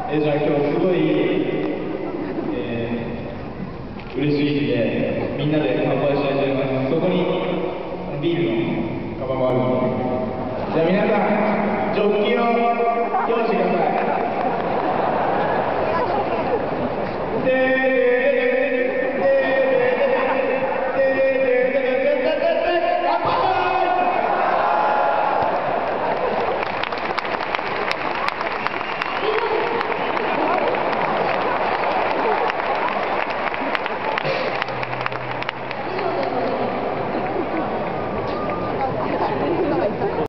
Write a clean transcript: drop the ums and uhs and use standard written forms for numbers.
じゃあ今日すごい、嬉しい日でみんなで乾杯したいと思います。そこにビールのカバンもあるので、じゃあ皆さんジョッキを